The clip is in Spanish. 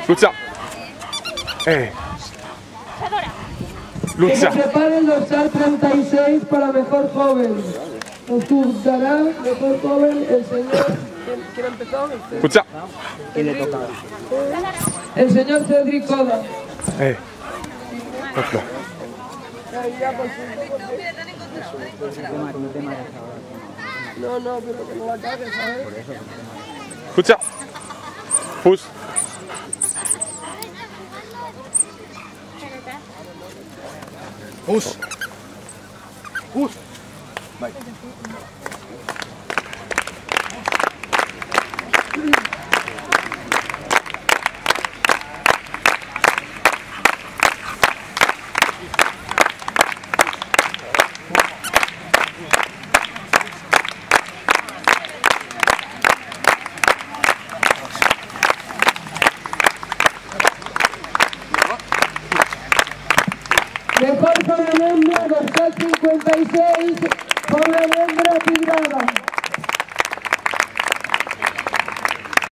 Lucha. Que se Lucha. preparen los SAR 36 para mejor joven. Nos juzgará mejor joven el señor... ¿Quién ha empezado? Lucha. ¿Quién le toca? El señor Cedric Coda. Otro. No, pero que no la cagues, ¿sabes? Lucha. Push. Push. Push. Vai. Mejor para la hembra, dorsal 56, con la hembra tigrada.